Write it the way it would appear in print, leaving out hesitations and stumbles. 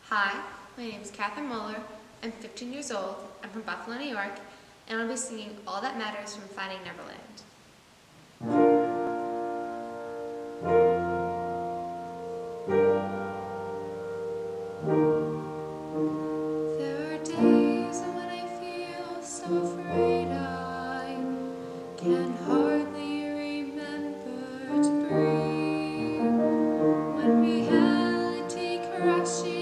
Hi, my name is Moeller. I'm 15 years old. I'm from Buffalo, New York, and I'll be singing All That Matters from Finding Neverland. There are days when I feel so afraid I can hardly remember to breathe. When reality crashes